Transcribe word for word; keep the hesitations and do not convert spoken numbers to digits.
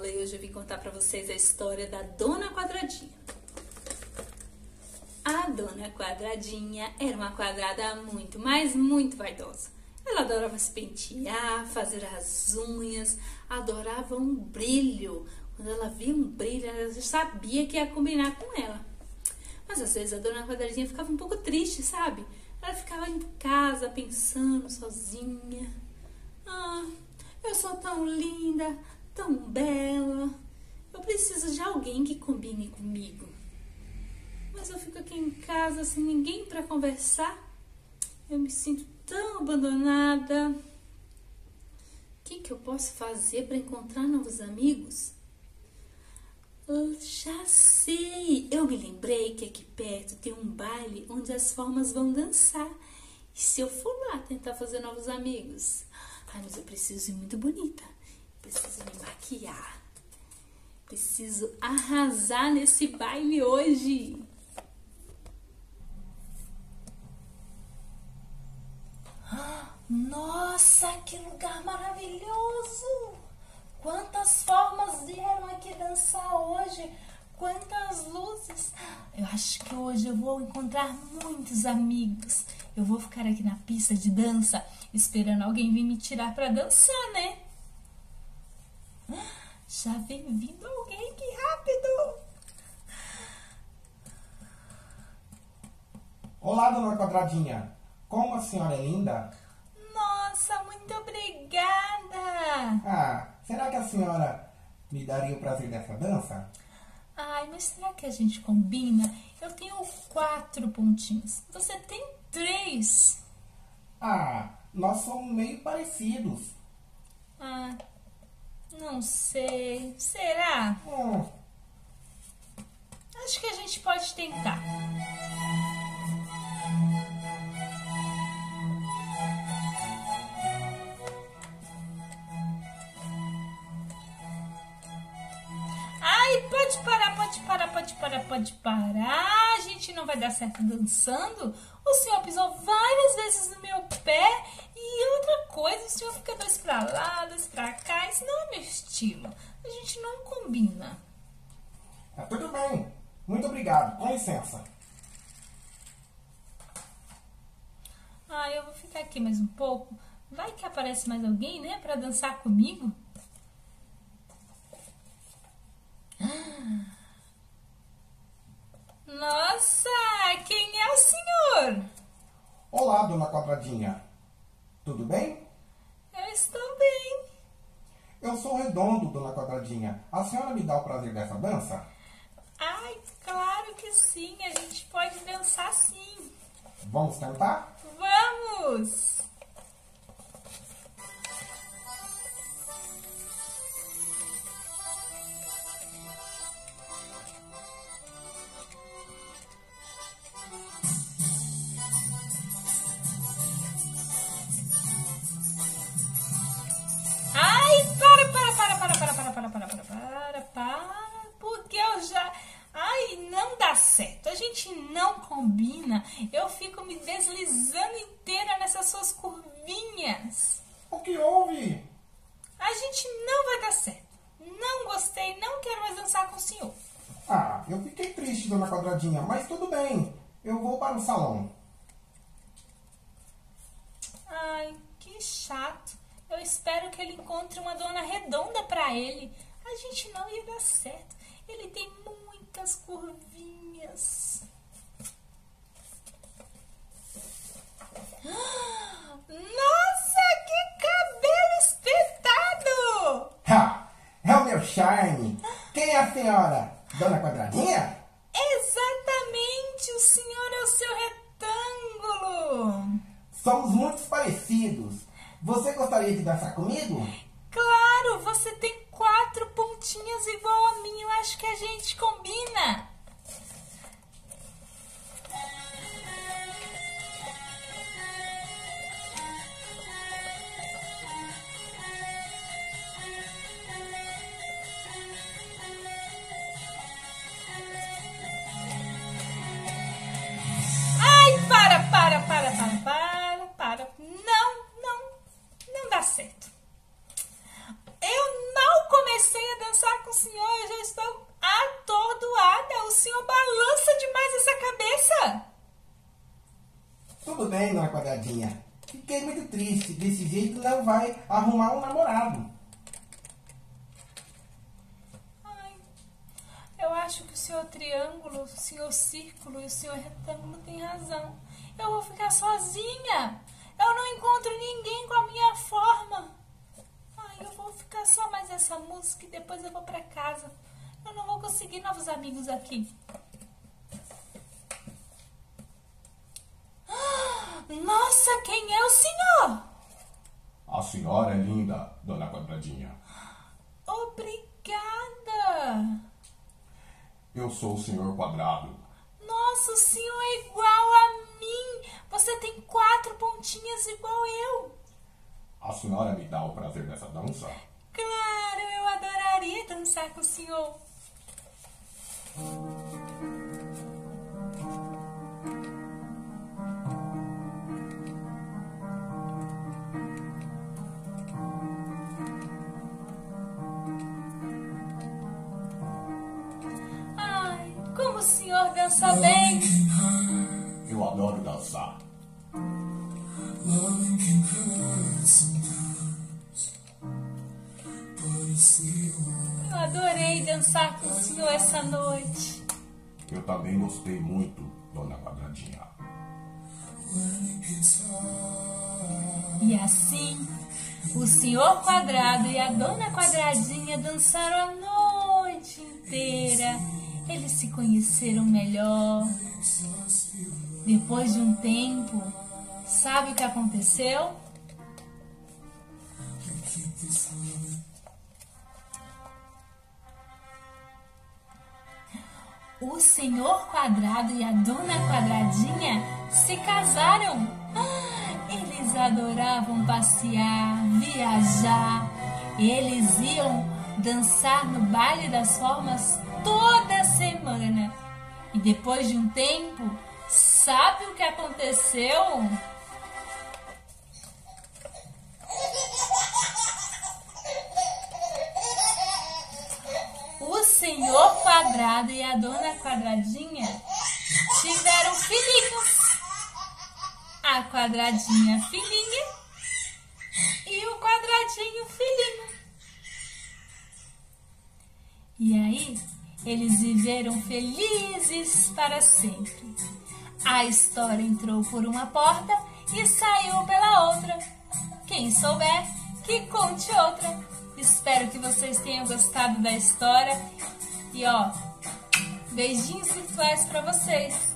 Paula e hoje eu vim contar pra vocês a história da Dona Quadradinha. A Dona Quadradinha era uma quadrada muito, mas muito vaidosa. Ela adorava se pentear, fazer as unhas, adorava um brilho. Quando ela via um brilho, ela já sabia que ia combinar com ela. Mas às vezes a Dona Quadradinha ficava um pouco triste, sabe? Ela ficava em casa pensando sozinha. Ah, eu sou tão linda, tão bela. Eu preciso de alguém que combine comigo. Mas eu fico aqui em casa sem ninguém para conversar. Eu me sinto tão abandonada. O que que eu posso fazer para encontrar novos amigos? Eu já sei! Eu me lembrei que aqui perto tem um baile onde as formas vão dançar. E se eu for lá tentar fazer novos amigos? Ai, mas eu preciso ir muito bonita. Preciso me maquiar. Preciso arrasar nesse baile hoje. Nossa, que lugar maravilhoso! Quantas formas vieram aqui dançar hoje! Quantas luzes! Eu acho que hoje eu vou encontrar muitos amigos. Eu vou ficar aqui na pista de dança esperando alguém vir me tirar para dançar, né? Já vem vindo alguém, que rápido! Olá, Dona Quadradinha. Como a senhora é linda? Nossa, muito obrigada! Ah, será que a senhora me daria o prazer dessa dança? Ai, mas será que a gente combina? Eu tenho quatro pontinhos. Você tem três. Ah, nós somos meio parecidos. Ah, não sei. Será? Hum, Acho que a gente pode tentar. Ai, pode parar, pode parar, pode parar, pode parar. A gente não vai dar certo dançando. O senhor pisou várias vezes no meu pé. E outra coisa, o senhor fica dois pra lá, dois pra cá. Isso não é meu estilo. A gente não combina. tá tudo bem. Muito obrigado. Com licença. Ah, eu vou ficar aqui mais um pouco. Vai que aparece mais alguém, né, pra dançar comigo. Nossa, quem é o senhor? Olá, Dona Quadradinha. Tudo bem? Eu estou bem. Eu sou Redondo, Dona Quadradinha. A senhora me dá o prazer dessa dança? Ai, claro que sim, a gente pode dançar sim. Vamos tentar? Vamos! Ai, para, para, para, para, para, para, para, para, para, para, para, porque eu já... Ai, não dá certo, a gente não combina, eu fico me deslizando inteira nessas suas curvinhas. O que houve? A gente não vai dar certo, não gostei, não quero mais dançar com o senhor. Ah, eu fiquei triste, Dona Quadradinha, mas tudo bem. Eu vou para o salão. Ai, que chato. Eu espero que ele encontre uma dona redonda pra ele. A gente não ia dar certo. Ele tem muitas curvinhas. Nossa, que cabelo espetado! Ha! É o meu charme. Quem é a senhora? Dona Quadradinha? Exatamente, o senhor é o seu retângulo. Somos muito parecidos. Você gostaria de dançar comigo? Claro, você tem quatro pontinhas igual a mim. Eu acho que a gente combina. Ai, para, para, para, para, para, para. Não, não, não dá certo. Eu não comecei a dançar senhor balança demais essa cabeça. Tudo bem, dona Quadradinha. Fiquei muito triste. Desse jeito não vai arrumar um namorado. Ai, eu acho que o senhor triângulo, o senhor círculo e o senhor retângulo tem razão. Eu vou ficar sozinha. Eu não encontro ninguém com a minha forma. Ai, eu vou ficar só mais essa música e depois eu vou pra casa. Eu não vou conseguir novos amigos aqui. Nossa, quem é o senhor? A senhora é linda, dona Quadradinha. Obrigada. Eu sou o senhor Quadrado. Nossa, o senhor é igual a mim. Você tem quatro pontinhas igual eu. A senhora me dá o prazer dessa dança? Claro, eu adoraria dançar com o senhor. Ai, como o senhor dança bem. Eu adoro dançar. Eu adorei dançar com o senhor essa noite. Eu também gostei muito, dona Quadradinha. E assim, o senhor Quadrado e a dona Quadradinha dançaram a noite inteira. Eles se conheceram melhor. Depois de um tempo, sabe o que aconteceu? O senhor Quadrado e a dona Quadradinha se casaram. Ah, eles adoravam passear, viajar. Eles iam dançar no baile das formas toda semana. E depois de um tempo, sabe o que aconteceu? O senhor Quadrado e a dona Quadradinha tiveram filhinhos. A Quadradinha filhinha e o Quadradinho filhinho. E aí, eles viveram felizes para sempre. A história entrou por uma porta e saiu pela outra. Quem souber, que conte outra. Espero que vocês tenham gostado da história. E ó, beijinhos virtuais para vocês.